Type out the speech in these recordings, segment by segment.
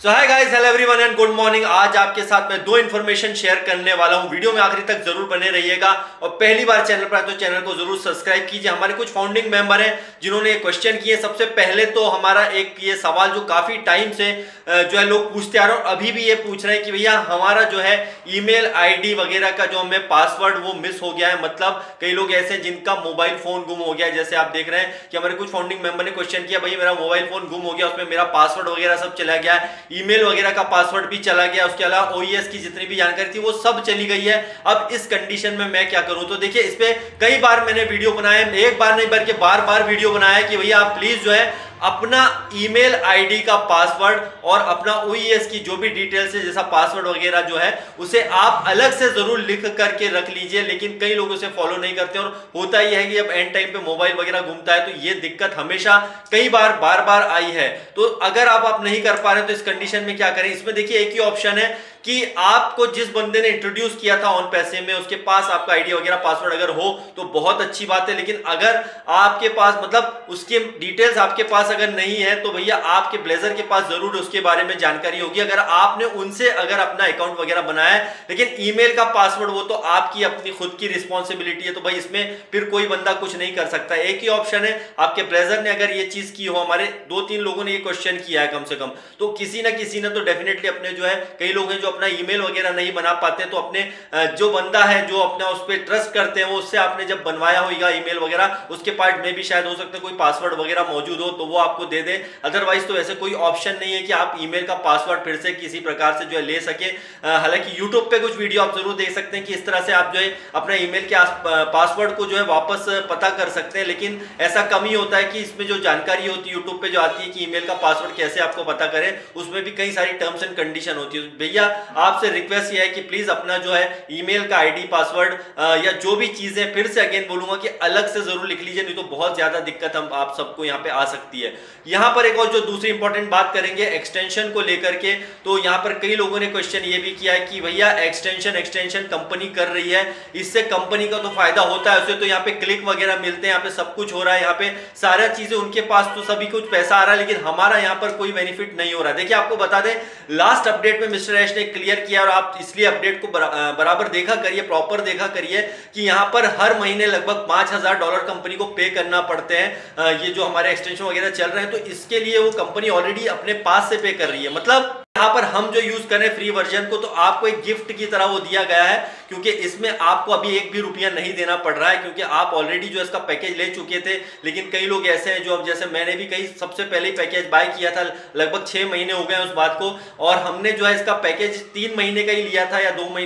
So hi guys, hello everyone and good morning. आज आपके साथ मैं दो इन्फॉर्मेशन शेयर करने वाला हूं। वीडियो में आखिरी तक जरूर बने रहिएगा और पहली बार चैनल पर आए तो चैनल को जरूर सब्सक्राइब कीजिए। हमारे कुछ फाउंडिंग मेंबर हैं जिन्होंने क्वेश्चन किए। सबसे पहले तो हमारा एक ये सवाल जो काफी टाइम से जो है लोग पूछते आ रहे हैं और अभी भी ये पूछ रहे हैं कि भैया हमारा जो है ईमेल आईडी वगैरह का जो हमें पासवर्ड वो मिस हो गया है। मतलब कई लोग ऐसे हैं जिनका मोबाइल फोन गुम हो गया है। जैसे आप देख रहे हैं कि हमारे कुछ फाउंडिंग मेंबर ने क्वेश्चन किया, भैया मेरा मोबाइल फोन गुम हो गया, उसमें मेरा पासवर्ड वगैरह सब चला गया है, ईमेल वगैरह का पासवर्ड भी चला गया, उसके अलावा ओईएस की जितनी भी जानकारी थी वो सब चली गई है। अब इस कंडीशन में मैं क्या करूं? तो देखिए, इस पे कई बार मैंने वीडियो बनाया, एक बार नहीं बल्कि बार बार वीडियो बनाया कि भैया आप प्लीज जो है अपना ईमेल आईडी का पासवर्ड और अपना ओईएस की जो भी डिटेल्स है जैसा पासवर्ड वगैरह जो है उसे आप अलग से जरूर लिख करके रख लीजिए। लेकिन कई लोग उसे फॉलो नहीं करते और होता यह है कि जब एंड टाइम पे मोबाइल वगैरह घूमता है तो ये दिक्कत हमेशा कई बार बार आई है। तो अगर आप नहीं कर पा रहे तो इस कंडीशन में क्या करें? इसमें देखिए एक ही ऑप्शन है कि आपको जिस बंदे ने इंट्रोड्यूस किया था ऑन पैसे में उसके पास आपका आईडी वगैरह पासवर्ड अगर हो तो बहुत अच्छी बात है। लेकिन अगर आपके पास मतलब उसके डिटेल्स आपके पास अगर नहीं है तो भैया आपके ब्लेजर के पास जरूर उसके बारे में जानकारी होगी। अगर आपने उनसे अगर अपना अकाउंट वगैरह बनाया है लेकिन ईमेल का पासवर्ड वो तो आपकी अपनी खुद की रिस्पॉन्सिबिलिटी है, तो भाई इसमें फिर कोई बंदा कुछ नहीं कर सकता। एक ही ऑप्शन है, आपके ब्लेजर ने अगर ये चीज की हो, हमारे 2-3 लोगों ने ये क्वेश्चन किया है कम से कम, तो किसी ना किसी ने तो डेफिनेटली अपने जो है, कई लोग हैं जो अपना ईमेल वगैरह नहीं बना पाते तो अपने जो बंदा है जो अपना उस पर ट्रस्ट करते हैं वो उससे आपने जब बनवाया होगा ईमेल वगैरह उसके पार्ट में भी शायद हो सकता है कोई पासवर्ड वगैरह मौजूद हो तो वो आपको दे दे। अदरवाइज तो ऐसे कोई ऑप्शन नहीं है कि आप ईमेल का पासवर्ड फिर से किसी प्रकार से जो है ले सके। हालांकि यूट्यूब पे कुछ वीडियो आप जरूर देख सकते हैं कि इस तरह से आप जो है अपने ईमेल के पासवर्ड को जो है वापस पता कर सकते हैं, लेकिन ऐसा कम ही होता है कि इसमें जो जानकारी होती है यूट्यूब पे जो आती है कि ईमेल का पासवर्ड कैसे आपको पता करें, उसमें भी कई सारी टर्म्स एंड कंडीशन होती है। भैया आपसे रिक्वेस्ट ये है कि प्लीज अपना जो है ईमेल का आईडी पासवर्ड या जो भी चीजें, फिर से अगेन बोलूंगा कि अलग से जरूर लिख लीजिए, नहीं तो बहुत ज्यादा दिक्कत हम आप सबको यहाँ पे आ सकती है। यहाँ पर एक और जो दूसरी इंपॉर्टेंट बात करेंगे एक्सटेंशन को लेकर के, तो यहाँ पर कई लोगों ने क्वेश्चन ये भी किया है कि भैया एक्सटेंशन कंपनी कर रही है, इससे कंपनी का तो फायदा होता है, उसे तो यहाँ पे क्लिक वगैरह मिलते हैं, यहाँ पे सब कुछ हो रहा है, यहाँ पे सारा चीजें उनके पास तो सभी कुछ पैसा आ रहा है, लेकिन हमारा यहाँ पर कोई बेनिफिट नहीं हो रहा है। देखिए आपको बता दें, लास्ट अपडेट में मिस्टर ऐश ने क्लियर किया और आप इसलिए अपडेट को बराबर देखा करिए, प्रॉपर देखा करिए कि यहाँ पर हर महीने लगभग $5000 कंपनी को पे करना पड़ते हैं। ये जो हमारे एक्सटेंशन वगैरह चल रहे हैं तो इसके लिए वो कंपनी ऑलरेडी अपने पास से पे कर रही है। मतलब यहाँ पर हम जो यूज करें फ्री वर्जन को तो आपको एक गिफ्ट की तरह वो दिया गया है, क्योंकि इसमें आपको अभी एक भी रुपया नहीं देना पड़ रहा है, क्योंकि आप ऑलरेडी जो इसका पैकेज ले चुके थे। लेकिन कई लोग ऐसे हैं जो, अब जैसे मैंने भी कई सबसे पहले ही पैकेज बाय किया था, लगभग 6 महीने हो गए उस बात को, और हमने जो है इसका पैकेज 3 महीने का ही लिया था या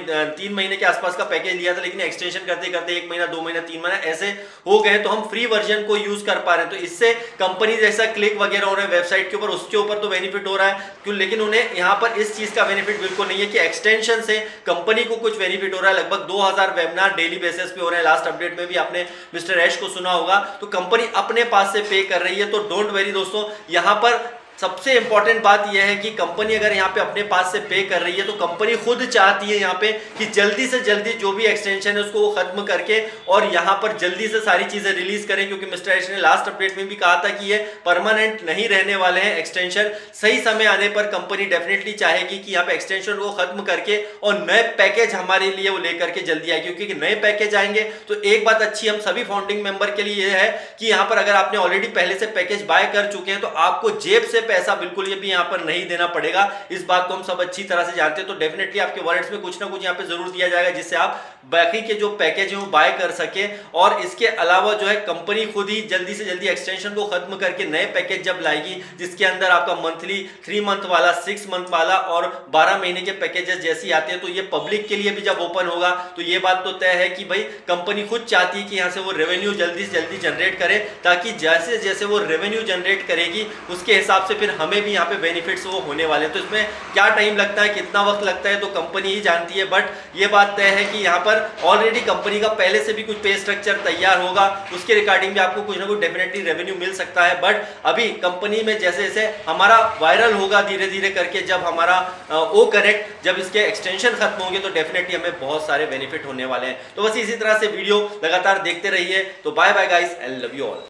3 महीने के आसपास का पैकेज लिया था, लेकिन एक्सटेंशन करते करते 1 महीना 2 महीना 3 महीना ऐसे हो गए तो हम फ्री वर्जन को यूज कर पा रहे हैं। तो इससे कंपनी जैसा क्लिक वगैरह हो रहे हैं वेबसाइट के ऊपर, उसके ऊपर तो बेनिफिट हो रहा है क्यों, लेकिन उन्हें यहाँ पर इस चीज का बेनिफिट बिल्कुल नहीं है कि एक्सटेंशन से कंपनी को कुछ बेनिफिट हो रहा है। लगभग 2000 वेबिनार डेली बेसिस पे हो रहे हैं। लास्ट अपडेट में भी आपने मिस्टर ऐश को सुना होगा, तो कंपनी अपने पास से पे कर रही है। तो डोंट वेरी दोस्तों, यहां पर सबसे इंपॉर्टेंट बात यह है कि कंपनी अगर यहाँ पे अपने पास से पे कर रही है तो कंपनी खुद चाहती है यहाँ पे कि जल्दी से जल्दी जो भी एक्सटेंशन है उसको वो खत्म करके और यहाँ पर जल्दी से सारी चीजें रिलीज करें, क्योंकि मिस्टर ऐश ने लास्ट अपडेट में भी कहा था कि ये परमानेंट नहीं रहने वाले हैं एक्सटेंशन। सही समय आने पर कंपनी डेफिनेटली चाहेगी कि यहाँ पे एक्सटेंशन को खत्म करके और नए पैकेज हमारे लिए वो लेकर के जल्दी आएगी, क्योंकि नए पैकेज आएंगे तो एक बात अच्छी हम सभी फाउंडिंग मेंबर के लिए यह है कि यहाँ पर अगर आपने ऑलरेडी पहले से पैकेज बाय कर चुके हैं तो आपको जेब से पैसा बिल्कुल ये भी यहां पर नहीं देना पड़ेगा। इस बात को हम सब अच्छी तरह से जानते हैं। तो डेफिनेटली आपके वॉलेट्स में कुछ ना कुछ यहां पे जरूर दिया जाएगा जिससे आप बाकी के जो पैकेज है वो बाय कर सके। और इसके अलावा जो है कंपनी खुद ही जल्दी से जल्दी एक्सटेंशन को खत्म करके नए पैकेज जब लाएगी जिसके अंदर आपका मंथली 3 मंथ वाला, 6 मंथ वाला और 12 महीने के पैकेजेस जैसी आते हैं, तो ये पब्लिक के लिए भी जब ओपन होगा तो ये बात तो तय है कि भाई कंपनी खुद चाहती है कि यहाँ से वो रेवेन्यू जल्दी से जल्दी जनरेट करे, ताकि जैसे जैसे वो रेवेन्यू जनरेट करेगी उसके हिसाब से फिर हमें भी यहाँ पे बेनिफिट्स वो होने वाले हैं। तो इसमें क्या टाइम लगता है, कितना वक्त लगता है, तो कंपनी ही जानती है। बट ये बात तय है कि यहाँ पर ऑलरेडी कंपनी का पहले से भी कुछ पे स्ट्रक्चर तैयार होगा, उसके रिगार्डिंग भी आपको कुछ ना कुछ डेफिनेटली रेवेन्यू मिल सकता है। बट अभी कंपनी में जैसे जैसे हमारा वायरल होगा धीरे धीरे करके, जब हमारा ओ कनेक्ट, जब इसके एक्सटेंशन खत्म होंगे तो डेफिनेटली हमें बहुत सारे बेनिफिट होने वाले हैं। तो बस इसी तरह से वीडियो लगातार देखते रहिए। तो bye bye guys, I love you all.